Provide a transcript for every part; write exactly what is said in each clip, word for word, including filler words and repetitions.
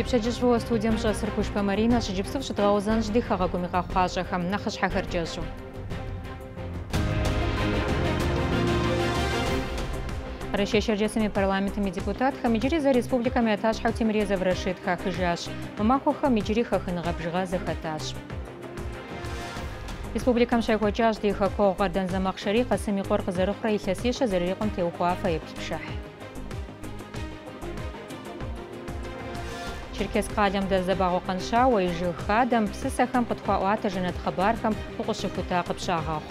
Ипшаджишво студиям шасыркуш Марина шиджипсов шатгаузан ждыхага гумига хажахам нахаш хахарджажу. Россия шерджесами парламентами депутатха миджири за республиками аташ хатимреза в Рашид хахыжаш. Мамахуха миджири хахынагабжга захаташ. Республикам шайхочаш диха когардан замахшари қасами қорқ зарухра ихасиша заририкум теухуафа епшах. Черкес қадам да забағу қанша уайжы хадам псысахам құтқауата жанат хабархам ұқышы күтақып шағақ.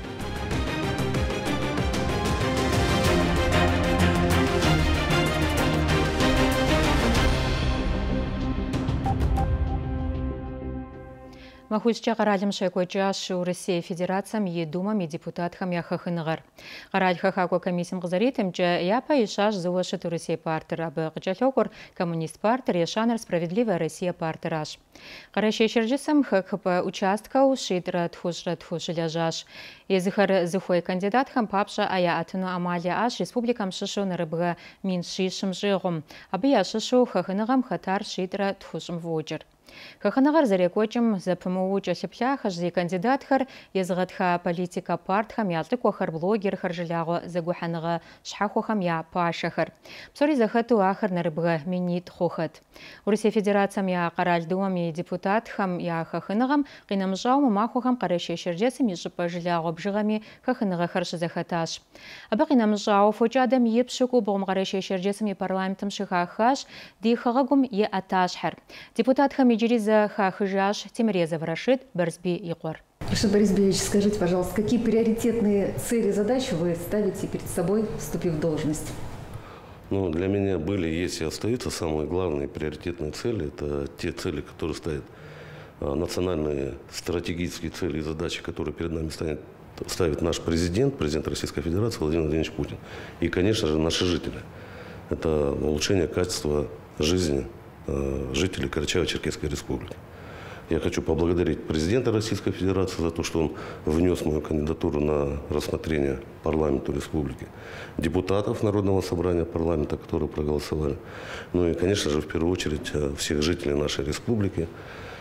Махучча қарадым шайкойчаш у России Федерациям и Думам и депутатхам яхахынығар. Қарад хахако комиссиям ғызаритым, че япа ишаш зуашет у России партер, абы ғычалёкур коммунист партер, яшанар справедливая Россия партераш. Қарашей шерджисам хакхапа участка у шидра тхушра тхушиляжаш. Езыхар зыхой кандидатхам папша ая атыну амалия аш республикам шишу нарыбға мин шишым жиғым. Абы я шишу хахынығам хатар шидра тхушым вуджыр. Хаханагар зарекочим за ПМУ часипляхаш зи кандидатхар езгатха политика партхам ялтыкохар блогерхар жиляго загуханыга шхахохам я пашахар. Псори захату ахар нарыбга минит хохат. У России Федерациям я каральдуам и депутатхам я хахынагам кинамжау мамахохам карашей шерджесам ежипа жиляго бжигами хахынага харши захаташ. Аба кинамжау фочадам епшику богм карашей шерджесам и парламентам шихахаш дихагагум е аташхар. Депутатхам Джириза Хахыжаш Тимрезов Рашид Барсби Икор. Рашид Борисович, скажите, пожалуйста, какие приоритетные цели и задачи вы ставите перед собой, вступив в должность? Ну, для меня были, есть и остаются самые главные приоритетные цели. Это те цели, которые ставят национальные стратегические цели и задачи, которые перед нами станет, ставит наш президент, президент Российской Федерации Владимир Владимирович Путин. И, конечно же, наши жители. Это улучшение качества жизни жителей Карачаево-Черкесской республики. Я хочу поблагодарить президента Российской Федерации за то, что он внес мою кандидатуру на рассмотрение парламенту республики, депутатов Народного собрания парламента, которые проголосовали, ну и, конечно же, в первую очередь всех жителей нашей республики.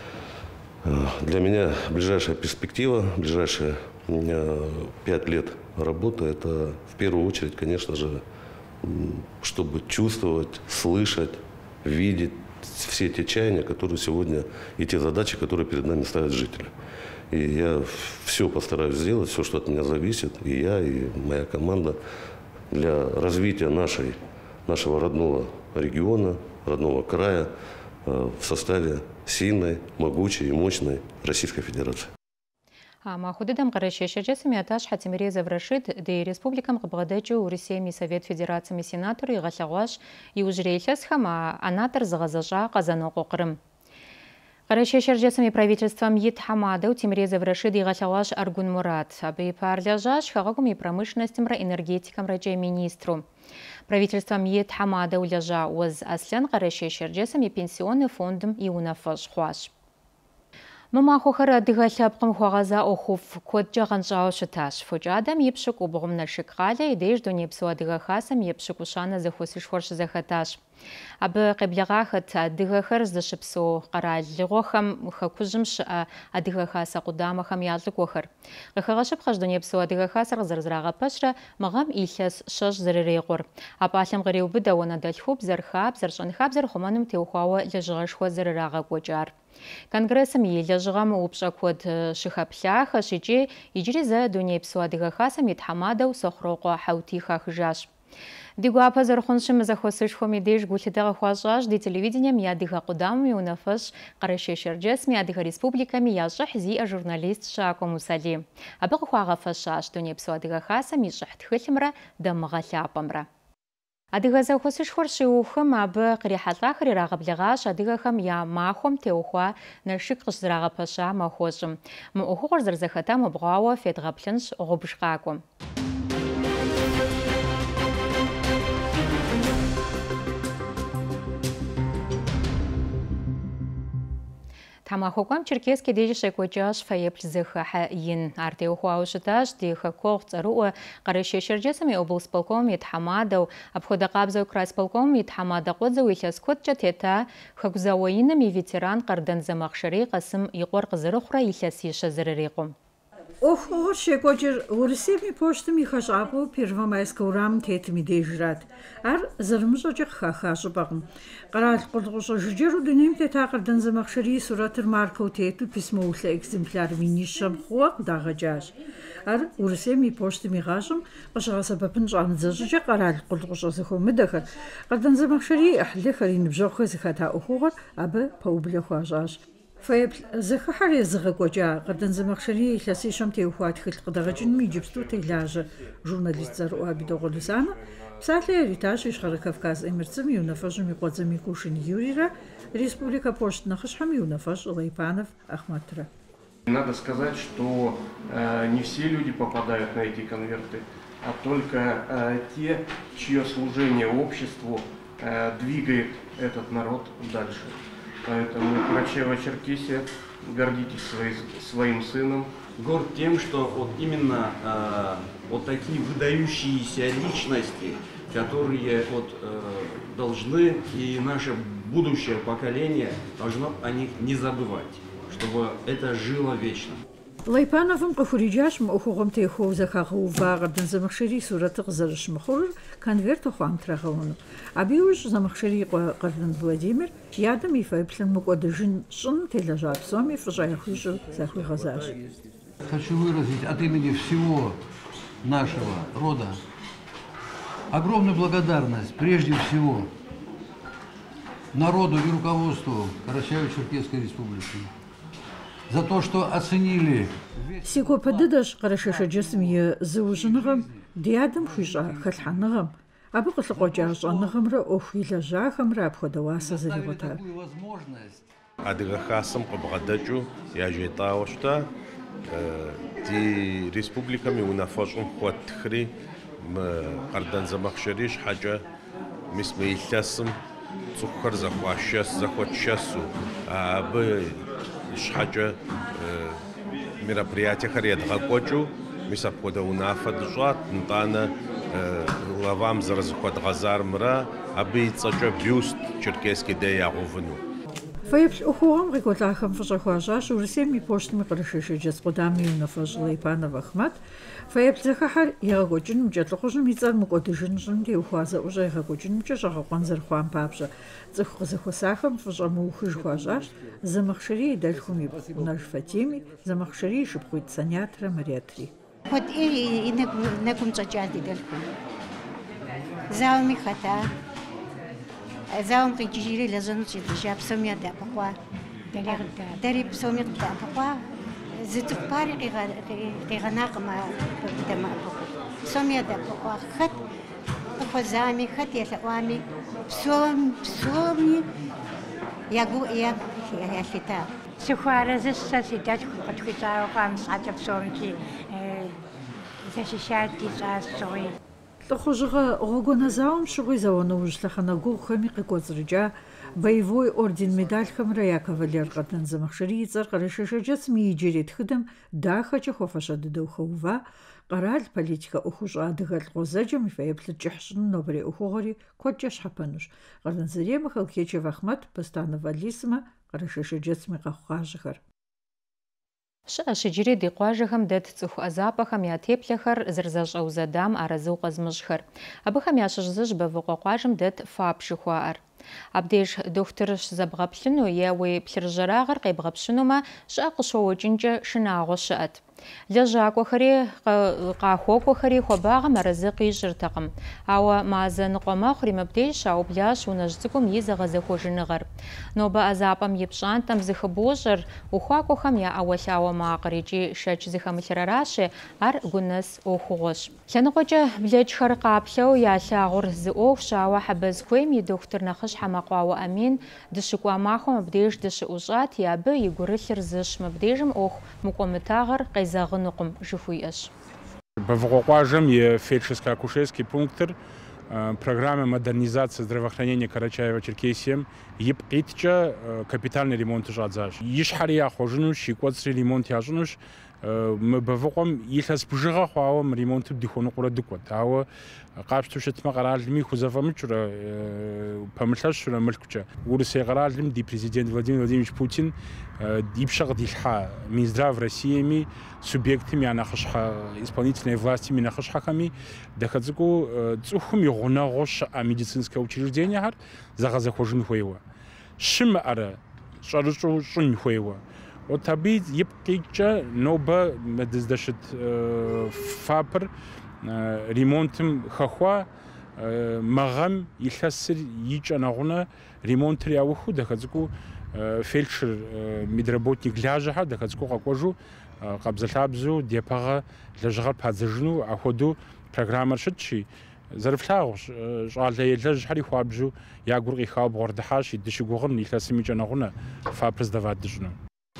Для меня ближайшая перспектива, ближайшие пять лет работы, это в первую очередь, конечно же, чтобы чувствовать, слышать, видеть все те чаяния, которые сегодня, и те задачи, которые перед нами ставят жители. И я все постараюсь сделать, все, что от меня зависит, и я, и моя команда, для развития нашей, нашего родного региона, родного края в составе сильной, могучей и мощной Российской Федерации. Махудидам Карашей шерджесами аташ Хатимрезов Рашид де республикам Габгададжу у России Совет Федерациями сенатор и Гашагаш и ужрейлес хама анатор загазажа казано кокрым. Карашей шерджесами правительством Ид Хамада у Тимрезов Рашид и Гашагаш Аргун Мурат абы парляжаш хагагум и промышленностям ра энергетикам раджей министру. Правительством Ид Хамада уляжа уз Аслян Карашей шерджесами пенсионный фондом и унафаш хуаш. Мамахохара дыгалапкам хуагаза охуф кодджа ганжао шаташ. Фуджадам епшик убогум на шикаля и дейж до непсуа дыгахасам епшик ушана захусиш хорш захаташ. Абы қиблағахат дыгахар зашипсу қарал лигохам хакужимш адыгахаса қудамахам яллык охар. Қихагашып хажду непсу адыгахасар зарзрага пашра мағам илхас шаш зарирейгур. Апалам ғыреу біда оны дальхуб зархаб заршанхаб зархуманым теухуа лежғашхуа зарирага годжар. Конгрессом ележгам упша код шихаплаха шичи иджри за дунепсу адыгахасам итхамадау сохроқо хаутиха хжаш. Дигуапа зархуншим захосыш хомидеш гулхидага хуажаш ди телевидением я дига кудам и унафаш Карашей шерджесми адига республиками я жахзи а журналист Шако Мусали. Абы хуага фашаш дунепсу адыгахасам и жахтхыльмра дамгаляпамра. Адыга захосыш хорши ухым абы қирихатлахри рағаблигаш адыгахам я махом теухуа наршик қышзырага паша махожым. Мухуғыр зарзахата мубғауа федгаплинш ғубшқаку. Тамахокам Черкесский дежишек кочаш фаепльзых ин артеу хуаушитаж диха кохцаруа кареше шерджесами облсполком итхамадов обхода кабзау крайсполком итхамада кодзау ихаскотча тета хагзауинами ветеран кардан замахшари касым иқор кызырухра ихасиша зырырикум. Ох, орше кочер урсеми поштами хашапу первомайского рам тетми дежрат. Ар зармжожих хахашу багм. Карал кулгуша жжеру днем тета кардан замахшари суратыр маркау тету письмо усла экземпляр минишам хуак дагажаш. Ар урсеми поштами гашам кашгаса бапын жан зажжа карал кулгуша захомедахар. Кардан замахшари ахлехарин бжохы захата ухугар абы паублехуажаш. فيبل زخحري زغقوجا قدن زمخشري لاسي شمتي وخوات خلق قدغجن مي جبستو تيلاج جورناليست زروا بدوغلسانا بسالي ريتاج يشخر كافكاز امرتم يونفاج ميقوزم يكوشن يوريرا республика пошт нахашхам юнафаш Лайпанов Ахматра. Надо сказать, что э, не все люди попадают на эти конверты, а только э, те, чье служение обществу э, двигает этот народ дальше. Поэтому Карачаево-Черкесия, гордитесь свои, своим сыном. Горд тем, что вот именно э, вот такие выдающиеся личности, которые вот, э, должны, и наше будущее поколение должно о них не забывать, чтобы это жило вечно. Лайпановым кахуриджашм ухугам техов захаху вагаден замахшери суратых зарышмахур конверт ухам трагауну. Абиуш замахшери карден Владимир ядом и файплен мукодыжин шун телажат соми фжаяхушу захуй газаш. Хочу выразить от имени всего нашего рода огромную благодарность прежде всего народу и руководству Карачаево-Черкесской республики за то, что оценили. Сико поддаш Карашеша Джесми зауженным диадом хуйша хатханым. Абы кылгожаш аннагымра охилажа хамра обходоваса заревота. Адыгахасым кыбгадачу яжетаошта ди республиками унафашым хватхри кардан замахшериш хаджа мисмеиллясым цухар захвашас захватшасу абы шхаджа мероприятия харед гакочу мисапхода унафа джат нтана лавам заразход газармра аби цача бюст черкесский деягувну. Файпш ухуам рекотахам фажахуажаш урсеми поштми Карашеша Джесқодами юнафаж Лайпанов Ахмат Файпш захахар ягочин мджатлохожн мицар мукодыжин жнди ухуаза уже ягочин мджажаха қанзархуам папша захозахосахам фажаму ухижхуажаш замахшери дальхуми наш Фатими замахшери шипхуит санятра мариатри. Вот и некум чачади дальхум. Зауми хата زاوم قيجيري لازم تشي جاب سمية دابقوا داري داري بسمية دابقوا زيت باري قي غناق ما بدما سمية دابقوا خد خزامي خد يا ثوامي بسوم بسومي ياغو يا يا خيتا سخوار زسا سيدات قد خيتا وقام صعد بسومتي زاشيشاتي زاسوي Лохожга гогоназаум шугой завоновушлахана гухами кикозрджа боевой орден медаль хамрая кавалер катан замахшери цар Карашеша миджерит хыдам да хача хофаша духова карал политика ухужа дгал гозаджам фейпль чахшн нобре ухогори кочаш хапануш кадан зрем халкечев Ахмат постановалисма Карашеша ми кахажхар. Шашиджири дикъуажэхэм дэт цӏыху ӏэзапӏэхэм я теплъэхэр зэрызэщӏэу зэдам арэзыу къэзмыщӏхэр. Абыхэм ящыщ зыщ бэвыкъуэ къуажэм дэт фапшы хуаӏэр. Абдеж дохутыр щызэбгъэплъыну е уи плъыржьэрагъыр къебгъэпщынумэ щӏыӏэ къыщоуэкӏынкӏэ шынагъуэ щыӏэт. Лэжьакӏуэхэри къахуокӏуэхэри хуабагъым арэзы къищӏыртэкъым. Ауэ мазэ ныкъуэ мэхъури мыбдеж щаублащ унэжь цӏыкӏум и зэгъэзэхуэжыныгъэр. Нобэ ӏэзапӏэм и пщӏантӏэм зыхыбощӏэр ухуакӏуэхэм я ӏэуэлъауэ макъыр икӏи шэч зыхэмылъыр аращи, ар гунэс ӏуэхугъуэщ. Лъэныкъуэкӏэ блэкӏхэр къаплъэу ялъагъур зы ӏуэху щауэ Хьэбэзхуейм и дохутыр нэхъыщхьэ мэкъуауэ Амин дыщыкӏуа махуэм мыбдеж дыщыӏущӏати, абы и гурылъыр зыщ. Мыбдежым ӏуэху мыкӏуэмытагъэр къезэгъынукъым жыхуиӏэщ. Бэвыкъуэ къуажэм и фельдшерско-акушерский пунктыр программы модернизации здравоохранения Карачаево-Черкесии епкитча капитальный ремонт жадзаж. Ишхария хожнуш, иквацри ремонт яжнуш, мы бавоком если спужига хваам ремонт дихону кура дикват. Ава قابشتو شتما قرالمي خزافم چرا پاملتاش شرا ملكچا ورسي قرالم دي президент Владимир Владимирович Путин дипшаг дилха Минздрав Россиями субъектами анахшха исполнительной властями нахшхахами дахадзку цухум югнагош а медицинское учреждение хар загазахожин хуева шим ара шаручу шун хуева вот таби епкича ноба медздашит фапр ремонтым хахва магам илхасир ичанагуна ремонт риавуху дахазку фельдшер медработник ляжаха дахазку какожу кабзалабзу депага ляжгар падзажну аходу программа шитчи зарфлагш жаллай ляжхари хабжу ягурги хаб гордахаш идшигугын илхасим ичанагуна фапрз даваджну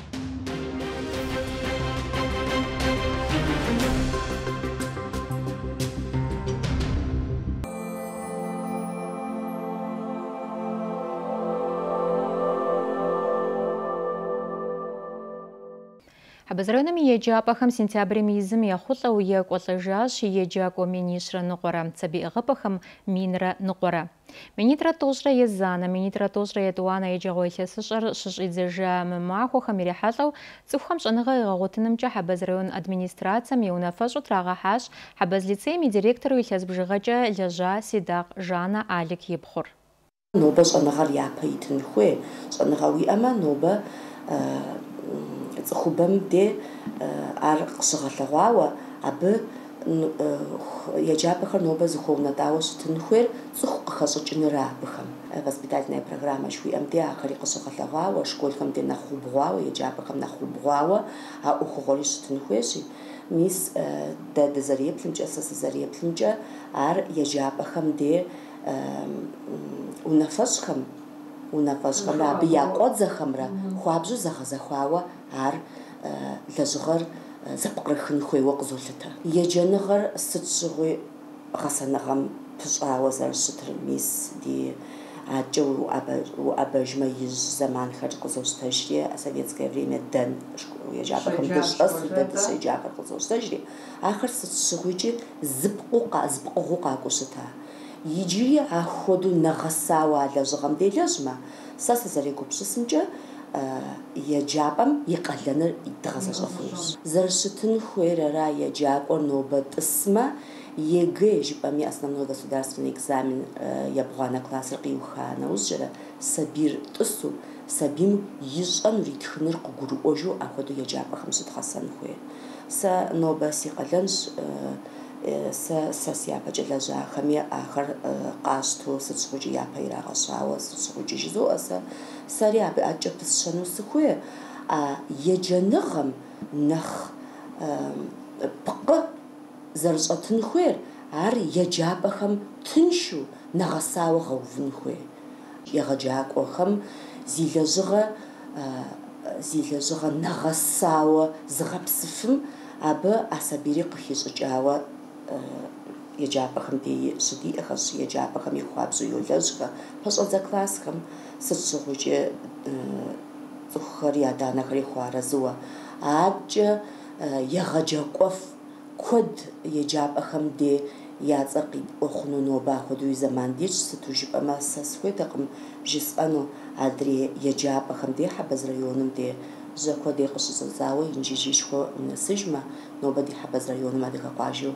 Хабазрайоным еджапахам сентябрем изым яхутла уек отлажаш еджако министра нуқора, цаби ығапахам минра нуқора. Министра тожра еззана, министра тожра ятуана еджагойся сышар шишидзежа мымаху хамирихатлау, цухам шаныға иғағотынымча Хабазрайон администрациям еунафашу трағахаш Хабазлицейми директору илязбжығача ляжа сидақ Жана Алик епхур. Ноба шанығар япайтын хуе, шаныға уиама ноба خبم ده عرق شغلواوا أب يجاب خر نوبة زخونا داوش تنخير زخ خصوص جنرا بخم بس بدايتنا برنامج شوي أم ده آخر شغلواوا شكول خم ده نخوبواوا يجاب خم نخوبواوا ها أخواليش تنخيرشي ميس ده دزارية بلنجة أساس دزارية بلنجة عر يجاب خم ده ونفس خم ونفس خمرا بياقوت زخمرا خوابجو زخ زخواوا عر لجغر زبقرخن خوي وقزولتا يجنغر ستشغوي غسنغم بشعاوة زر شتر ميس دي عجو وأبج ميز زمان خرج قزولتاشري советское время ден يجابكم دش أصل دش يجابك قزولتاشري آخر ستشغويجي زبقوقا زبقوقا قوشتا يجي أخدو نغساوا لجغم دي لجمع ساس زريكو بشسمجا يجابم يقلنا يتغزش أفوز زرشتن خويرا يجاب ونوبة اسمه يجيج بامي основной государственный экзамен ябгана класс рقيوخانا وزجرا سبير تسو سبيم يجان ريتخنر قغرو أجو أخدو يجاب خمسة خاصن خوي سا نوبة سيقلنش سا سيابا جلجا خمي آخر قاشتو ستشوجي يابا يراغا شاوا ستشوجي جزو أسا سريابا أجب تسشنو سخوي يجنغم نخ بقى زرجة خوير عار يجاب خم تنشو نغساو غوفن خوي يغجاك وخم زيلجغة زيلجغة نغساو زغبسفم أبا أسابيري قخيش جاوا يجاب خم دي صديق خش يجاب خم يخوابزو يولجغة فش أزا كلاس خم ستشغوجي تخري أدانا خري خوارزوا عاج يغجاك وف كود يجاب خم دي ياتقي أخنو نوبا خدوي زمان ديش ستوجب أما ساسوي تقم جسانو عدري يجاب خم دي حبز ريونم دي زكو دي قش زاوي ينجي جيشكو من السجمة نوبا دي حبز ريونم هذيك قاجو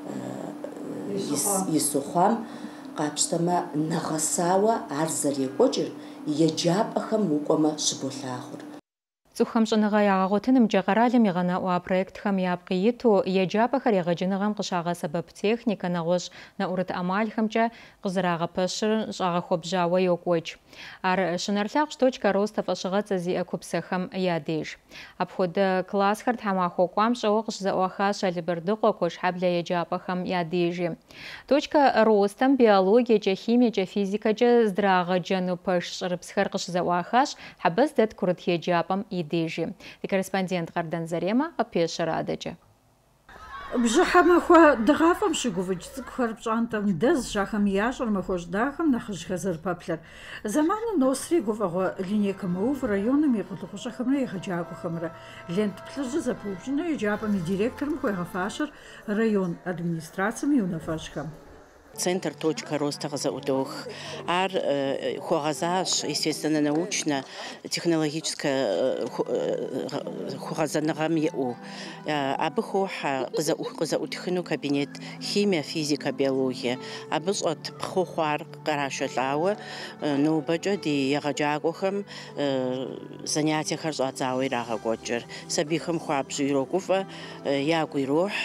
يسوخام قابشتما نغساوة عرزري قجر يجاب خم مقوما شبولاخر Цухам шаныга ягаготыным жагаралым ягана уа проект хам япкииту яджапахар ягажыныгам кышага сабаб техника нагош на урат амаль хамча кызырага пашыр шага хобжава йокоч. Ар шынарлак шточка роста фашыгаца зи акупсахам ядеш. Абход класс хард хама хоквам шоғыш за уахаша либердыко кош хабля яджапахам ядежи. Точка ростам биология, жа химия, жа физика, жа здрага джану пашыр псхаркыш за уахаш хабаз дат курат яджапам и Дежи. Корреспондент Гардан Зарема Апеша Радача. Бжыхьэмахуэ дыгъафӏэм щыгуфӏыкӏ цӏыкӏухэр пщӏантӏэм дэз щахэм ящӏэр махуэщӏ дахэм нэхъыжь хэзэрыпэплъэр. Зэманым носри гуфӏэгъуэ линейкэ мыув районым и къулыкъущӏэхэмрэ егъэджакӏуэхэмрэ лент плъыжьы зэпыупщӏыну еджапӏэм и директорым хуегъэфащэр район администрацием и унафэщӏхэм. Центр «Точка роста» къызэӏутох. Ар хуэгъэзащ, естественно, научно-технологическое хугъэзэныгъэм иӏэу. Абы хохьэ къызэӏутхыну кабинет химия, физика, биология. Абы щӏэт пхъу хъуар къарашэлӏауэ нобэкӏэ ди егъэджакӏуэхэм занятиехэр щӏадзауэ ирагъэкӏуэкӏыр. Сабийхэм хуабжьу ирогуфӏэ, ягу ирохь.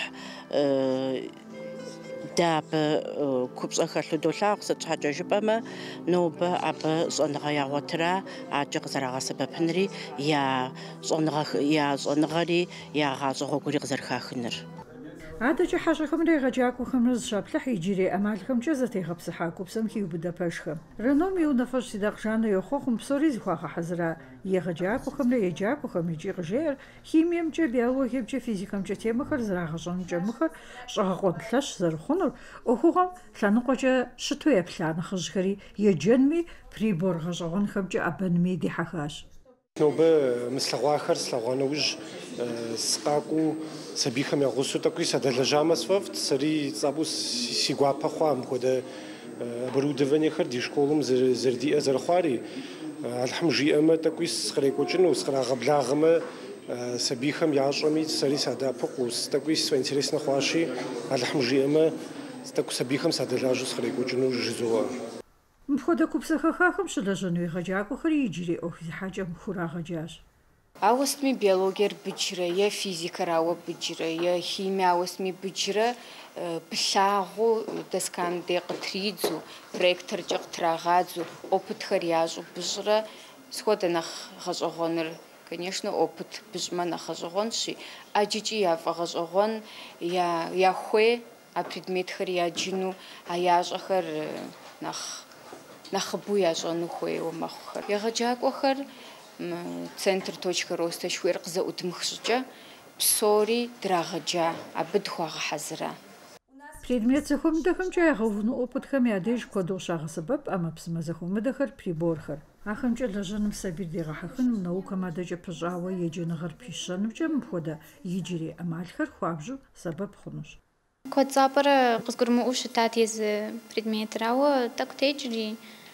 Дабы купщӏэ хэлъу долъагъу, сыт щхьэкӏэ жыпӏэмэ, нобэ абы щӏэныгъэ ягъуэтыра, аджэ къызэрагъэсэбэпынри, я щӏэныгъэри, я гъащӏэ гъуэгури къызэрыхахыныр. АдэкӀэ хьэщӀэхэмрэ егъэджакӀуэхэмрэ зыщаплъыхь иджырей ӀэмалхэмкӀэ зэтегъэпсыхьа гупсэм хиу Будапештхэм. Реном и унафэщӀ Сидэкъ Жанэ йохъуэхъум псори зыхуагъэхьэзыра егъэджакӀуэхэмрэ еджакӀуэхэм икӀи къыжеӏэр химиемкӀэ, биологиемкӀэ, физикэмкӀэ темэхэр зрагъэщӀэнкӀэ мыхэр щӀэгъэкъуэн лъэщ зэрыхъунур Ӏуэхугъуэм лъэныкъуэкӀэ щыту еплъа нэхъыжьхэри еджэнми, прибор гъэщӀэгъуэнхэмкӀэ Ӏэбэнми дихьэхащ. Нобэ мыслъэгъуахэр слъэгъуа нэужь скъакӀуэу сабийхэм ягъусэу тӀэкӀуи садэлэжьамэ сфӀэфӀт, сэри цӀапӀу си гуапэ хъуа мыпхуэдэ оборудованиехэр ди школым зэрыдиӀэ зэрыхъуари. Алхъым жиӀэмэ тӀэкӀуи сыкърекӀуэкӀыну, сыкърагъэблагъэмэ сабийхэм ящӀэми сэри садапыкъуу, тӀэкӀуи сфэинтересно хъуащи, Алхъым жиӀэмэ тӀэкӀу сабийхэм садэлажьэу сыкърекӀуэкӀыну жызоӀэ. Мыпхуэдэ купсэхэхэхэм щылэжьэну егъэджакӀуэхэри иджырей Ӏуэху зехьэкӀэм хурагъэджащ. Ауэсми биологиер быджрэ, е физикэр ауэ быджрэ, е химие ауэсми быджрэ, пылъагъуу дэскам дей къытридзу, проектыркӀэ къытрагъадзу, опытхэр ящӀу быщӀрэ, схуэдэ нэхъ гъэщӀэгъуэныр. Конечно, опыт быщӀмэ нэхъ гъэщӀэгъуэнщи, ӀэджыкӀи яфӀэгъэщӀэгъуэн, яхуей а предметхэр яджыну, а ящӀэхэр нэхъ нэхъыбэу ящӀэну хуейуэ мэхъухэр. ЕгъэджакӀуэхэр Центр «Точка роста» шхуейр къызэӀутымых щӀыкӀэ псори драгъэджа, абы дыхуагъэхьэзыра. Предмет зэхуэмыдэхэмкӀэ ягъэувыну опытхэм я деж куэду щагъэсэбэп Ӏэмэпсымэ зэхуэмыдэхэр, приборхэр. АхэмкӀэ лэжьэным сабийр дегъэхьэхыну, наукэм адэкӀэ пыщӀауэ еджэныгъэр пищэнымкӀэ мыпхуэдэ иджырей Ӏэмалхэр хуабжьу сэбэп хъунущ. Куэд щӀапӀэр къызгурымыӀуэу щытат езы предметыр, ауэ тӀэкӀу текӀри.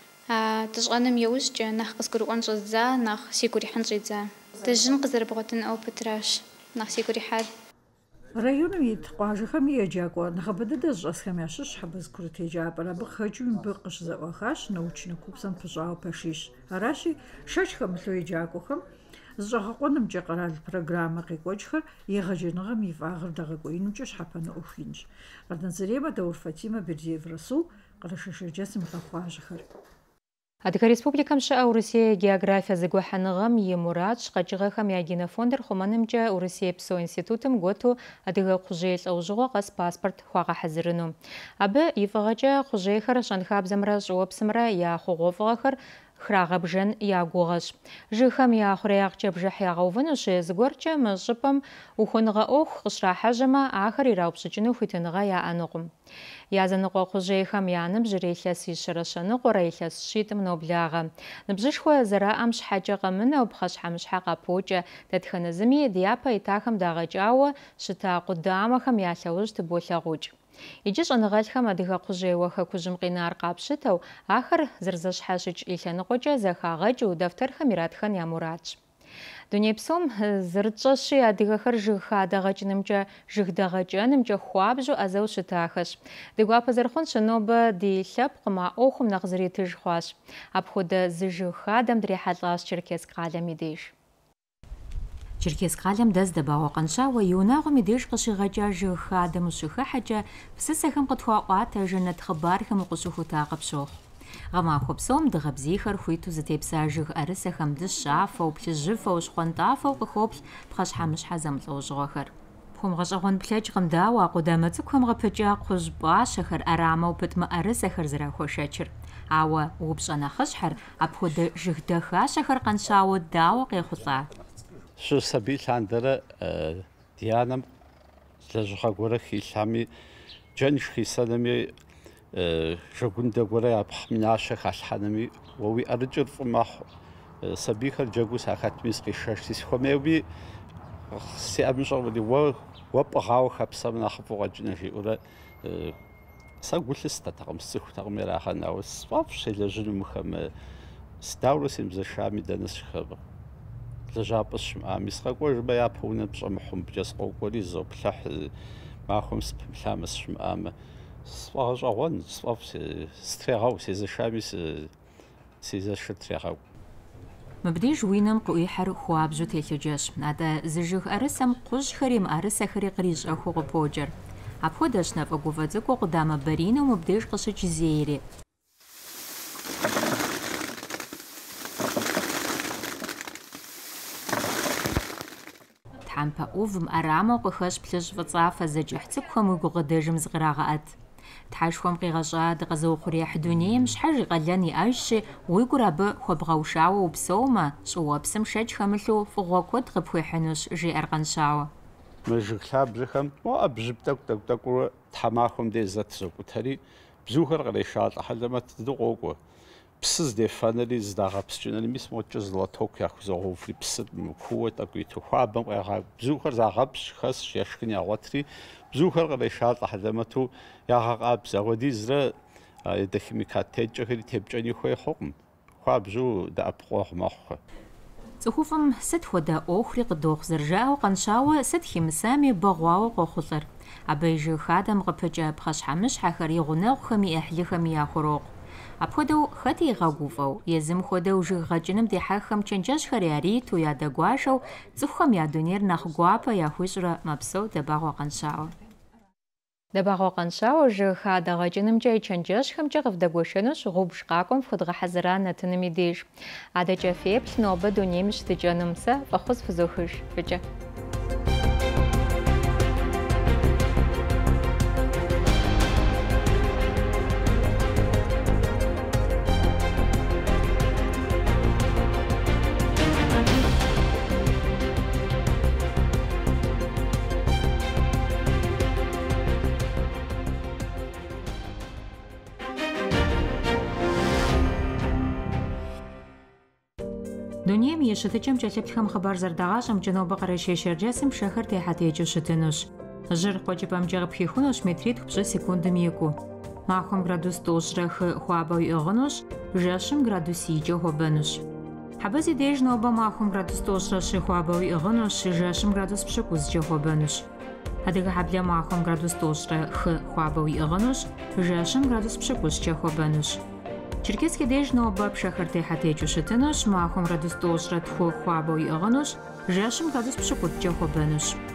Дыщӏэным иужькӏэ нэхъ къызгурыӏуэн щӏэздза, нэхъ сигу ирихьын щӏидза. Дыжьын къызэрыбгъуэтын опытращ, нэхъ сигу ирихьат. Районым ит къуажэхэми еджакӏуэ нэхъыбэ дыдэ зыщӏэсхэм ящыщ Хьэбэз курыт еджапӏэр. Абы хэкӏыу мыбы къыщызэӏуахащ научно купсэм пыщӏауэ пэшищ. Аращи, шэч хэмылъу еджакӏуэхэм зыщӏэгъэкъуэнымкӏэ къэрал программэ къекӏуэкӏхэр егъэджэныгъэм и фӏагъыр дэгъэкӏуеинумкӏэ щхьэпэну ӏуэхуинщ. Къэрнэзыремэ Даур Фатимэ Бердиев Расул, Къэрэшэшэджэсым къэхъуажэхэр. Адыгэ Республикэм щыӏэ Урысие географие зэгуэхьэныгъэм и мурад шкъэкӏыгъэхэм я генофондыр хъумэнымкӏэ Урысие Псо институтым гуэту адыгэ кхъужьей лӏэужьыгъуэ къэс паспорт хуагъэхьэзырыну. Абы и фӏыгъэкӏэ кхъужьейхэр щӏэнхабзэмрэ щӏыуэпсымрэ я хъугъуэфӏыгъэхэр храгъэбжэн я гугъэщ. Жыгхэм я хъурейагъкӏэ бжыхь ягъэувынущ, зыгуэркӏэ мы щӏыпӏэм ухуэныгъэ ӏуэху къыщрахьэжьэмэ, ахэр ираупщӏыкӏыну хуитыныгъэ яӏэнукъым. Я зэныкъуэ кхъужьейхэм я ныбжьыр илъэс и щэрэ щэныкъуэрэ, илъэс щитӏым ноблагъэ. Ныбжьышхуэ зэраӏэм щхьэкӏэ къэмынэу пхъэщхьэмыщхьэ къапокӏэ, дэтхэнэ зыми дяпэ итахэм дагъэкӏауэ щыта къудамэхэм я лъэужь тыболъэгъукӏ. Иджы щӏэныгъэлӏхэм адыгэ кхъужьейуэ хэкужьым къинар къапщытэу, ахэр зэрызэщхьэщыкӏ и лъэныкъуэкӏэ зэхагъэкӏыу дэфтэрхэм иратхэн я мурадщ. Дуней псом зырытщӏэщи адыгэхэр жыг хадэгъэкӏынымкӏэ, жыг дэгъэкӏэнымкӏэ хуабжьу ӏэзэу щытахэщ. Дыгуапэ зэрыхъунщ, нобэ ди лъэпкъым а ӏуэхум нэхъ зыритыж хъуащ. Апхуэдэ зы жыг хадэм дрехьэлӏащ Черкесск къалэм и деж. Черкесск къалэм дэз дэбауэ къэнщауэ и унагъуэм и деж къыщигъэкӏа жыг хадэм ущыхыхьэкӏэ, псысэхэм къытхуаӏуатэ жэнэт хъыбархэм укъыщыхута къыпщохъу. Гъэмахуэ псом дыгъэбзийхэр хуиту зытепса жыг ӏэрысэхэм дыщафэу, плъыжьыфэу, щхъуантӏафэу къыхоплъ пхъэщхьэмыщхьэ зэмылӏэужьыгъуэхэр. Пхуэмыгъэщӏэгъуэн плъэкӏ къымдауэ къудамэ цӏыкӏухэм гъэпэкӏа кхъужь пӏащэхэр, ӏэрамэу пытмэ ӏэрысэхэр зэрахуэшэчыр. Ауэ упщӏэ нэхъыщхьэр апхуэдэ жыг дахащэхэр къэнщауэ дауэ къехъулӏа? Щӏы сабий лъандэрэ ди анэм лэжьыгъэ гуэрэ хилъами джэнш хисэнами жэгундэ гуэрэ япхъ минащэ халъхьэнами уэ уи ӏэрыкӏыр фӏы мэхъу. Сабийхэр джэгуу сахэтми сыкъишэж си схуэмейуи сиӏэмыщӏэуэри уэ уэ пӏыгъауэ хэпсэм нэхъыфӏу къэкӏынэ жиӏэурэ сэ гу лъыстэтэкъым, сцӏыхутэкъым ерагъэнауэ сфӏэфӏщ селэжьыну мыхэмэ. Сдауэрэ семызэшами дэнэ сыщыхэвэ. Лэжьапӏэ сщымыӏами сыкъэкӏуэжмэ япэ унэ пщӏэмыхъум бкӏэ сыкъокӏуэри зопплъыхь махуэм спымылъамэ сщымыӏамэ. Сфӏэгъэщӏэгъуэн, сфӏэфӏ, стрегъэу, сезэшами сезэшыр трегъэу. Мыбдеж уи нэм къыӏуихьэр хуабжьу телъыджэщ. Атӏэ зы жыг ӏэрысэм кхъужьхэри мыӏэрысэхэри кърищӏэхуу къыподжэр. Апхуэдэщ нафӏэгуфӏэ цӏыкӏуу къыдамыбэринэу мыбдеж къыщыкӏ зейри. Тхьэмпэ ӏувым ӏэрамэу къыхэщ плъыжь фӏыцӏафэ зэкӏыхь цӏыкӏухэм уи гукъыдэжым зыкърагъэӏэт. Тхьэшхуэм къигъэщӏа дыкъэзыухъуреихь дунейм щхьэж и къалэн иӏэжщи, уи гур абы хуэбгъэушауэ упсэумэ, щӏыуэпсым шэч хэмылъу фӏыгъуэ куэд къыпхуехьынущ, жиӏэр къэнщауэ. Мы жыг лъабжьэхэм моӏэ бжьып тӏэкӏу тӏэкӏу тӏэкӏуурэ тхьэмахуэм де зэт зокӏутэри, бзухэр кърещалӏэ хьэлэмэт дыдэу къокӏуэ. Псы здефэнэри здагъэпскӏынэри, мис моткӏэ золоток яхузогъэуври псыр куууэ тӏэкӏу иту хуабэм къегъа. Бзухэр загъэпщ, хэсщ, ешхын ягъуэтри, бзухэр кърещалӏэ хьэлэмэту ягъэкъабз. Апхуэдизрэ едохимикат текӏэхэри тепкӏэни хуей хъукъым. Хуабжьу дэӏэпыкъуэгъу мэхъухэ. Цӏыхуфӏым сыт хуэдэ ӏуэхури къыдохъу зэрыжаӏэу къэнщауэ, сыт химысами бэгъуауэ къохъулӏэр. Абы и жыг хадэм къыпыкӏэ пхъэщхьэмыщхьэхэр и гъунэгъухэми ӏыхьлыхэми яхурокъу. Апхуэдэу хэт игъэгуфӏэу, езым хуэдэу жыг гъэкӏыным дихьэххэм чэнджэщхэр яриту, ядэгуашэу, цӏыхухэм я дунейр нэхъ гуапэ яхуищӏрэ мэпсэу дэбагъуэ къэнщауэ. Дэбагъуэ къэнщауэ жыг хадэ гъэкӏынымкӏэ и чэнджэщхэмкӏэ къывдэгуэшэнущ гъубж къакӏуэм фхуэдгъэхьэзыра нэтыными деж. Адэкӏэ феплъ нобэ дунейм щытыкӏэнум, сэ фӏэхъуз фызохыж. Фыкӏэ. Дунейм и щытыкӏэм кӏэлъыплъхэм хъыбар зэрыдагъащӏэмкӏэ нобэ къэрэшей шэрджэсым пшэхэр техьэ-текӏыу щытынущ. Жьыр къуэкӏыпӏэмкӏэ къыпхихунущ метритху пщӏы секундым икӏуу. Махуэм градус тӏощӏрэ хы хуабэу иӏыгъынущ, жэщым градус икӏэ хуэбэнущ. Хьэбэ зи деж нобэ махуэм градус тӏощӏрэ щы хуабэу иӏыгъынущ, жэщым градус пщыкӏузкӏэ хуэбэнущ. Адыгэ хьэблэ махуэм градус тӏощӏрэ хы хуабэу иӏыгъынущ, жэщым градус пщыкӏузкӏэ хуэбэнущ. Черкесский деж нобэ пшэхэр техьэ-текӏыу щытынущ, махуэм градус тӏощӏрэ тху хуабэу иӏыгъынущ, жэщым градус пщыкӏутӏкӏэ хуэбэнущ.